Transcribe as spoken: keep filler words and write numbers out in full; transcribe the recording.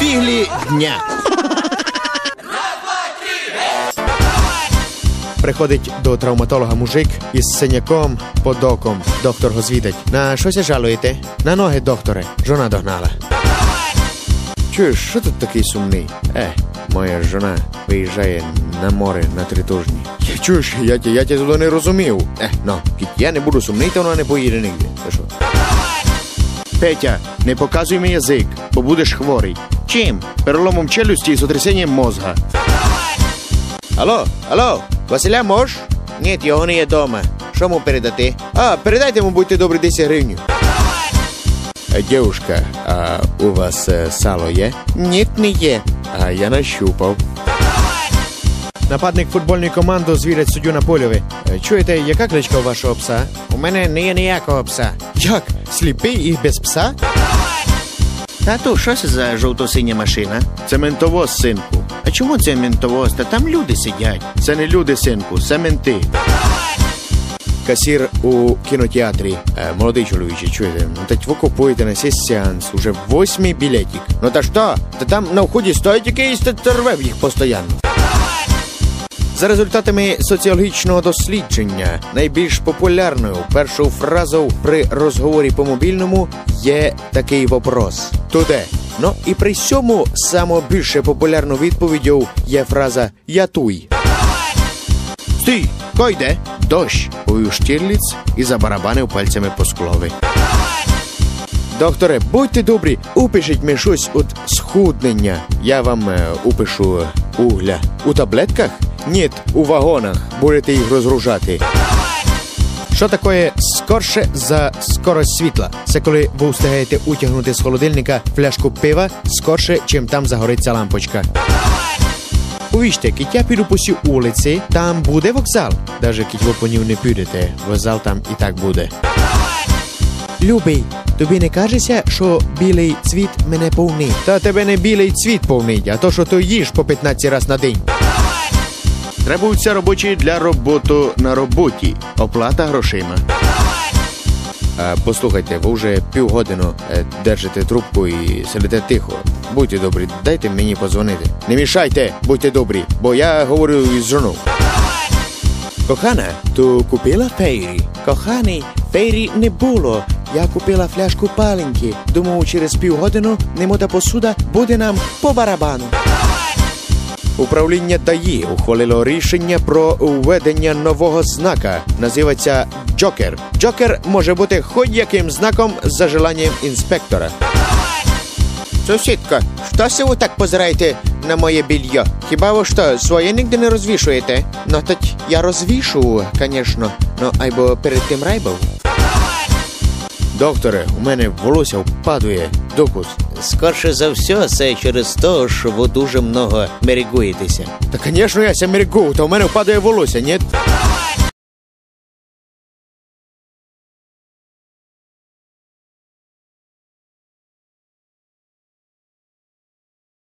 Фіглі дня. Приходить до травматолога мужик із синяком під оком. Доктор го звідать. На що ся жалуєте? На ноги, докторе. Жона догнала. Чуєш, що тут такий сумний? Е, моя жона виїжджає на море на три тижні. Чуєш, я, я, я тебе туди не розумів. Е, ну, я не буду сумний, то вона не поїде нігде. Це що? Петя, не показуй мені язик, бо будеш хворий. Чим? Переломом челюсті і сотрясенням мозга. Алло, алло, Василя мож? Ні, його не є дома. Що йому передати? А, передайте йому, будьте добрі, десять гривень. Дівушка, а у вас е, сало є? Ні, не є. А я нащупав. Нападник футбольної команди звірять суддю на польові. Чуєте, яка кличка у вашого пса? У мене не є ніякого пса. Як? Сліпий і без пса? Тату, що це за жовто-синя машина? Це ментовоз, синку. А чому це ментовоз? Та там люди сидять. Це не люди, синку, це менти. Касір у кінотеатрі. Е, молодий чоловіче, чуєте? Ну, так ви купуєте на цей сеанс. Уже восьмий білетик. Ну та що? Та там на вході стоїть якийсь, та рве їх постійно. За результатами соціологічного дослідження, найбільш популярною першою фразою при розговорі по мобільному є такий вопрос. Туди. Ну і при цьому найбільш популярною відповіддю є фраза «Я туй». Стій! Ко йде? Дощ! Повів Штірліц і забарабанив пальцями по склові. Докторе, будьте добрі, упишіть мені щось від схуднення. Я вам е, упишу угля. У таблетках? Ні, у вагонах. Будете їх розгружати. Що таке скорше за скорость світла? Це коли ви встигаєте утягнути з холодильника пляшку пива скорше, чим там загориться лампочка. Повіжте, кіть я піду по сій вулиці, там буде вокзал. Даже кіть ви по ній не підете, вокзал там і так буде. Любий, тобі не кажеться, що білий цвіт мене повнить? Та тебе не білий цвіт повнить, а то, що ти їш по п'ятнадцять раз на день. Требуються робочі для роботи на роботі. Оплата грошима. А, послухайте, ви вже півгодину е, держите трубку і сидите тихо. Будьте добрі, дайте мені подзвонити. Не мішайте, будьте добрі, бо я говорю із жоною. Кохана, ти купила фейрі? Коханий, фейрі не було. Я купила фляжку паленьки. Думаю, через півгодину немота посуда буде нам по барабану. Управління ДАІ ухвалило рішення про введення нового знака. Називається «Джокер». Джокер може бути хоч яким знаком за желанням інспектора. Сусідка, що це ви так позираєте на моє більйо? Хіба ви що, своє ніде не розвішуєте? Ну, так я розвішу, звісно, ну, айбо перед тим райбов. Докторе, у мене волосся впадує. Докус. Скорше за все, це через те, що ви дуже много мерегуєтеся. Та, звісно, я ся мерегую, та у мене впадує волосся, ні?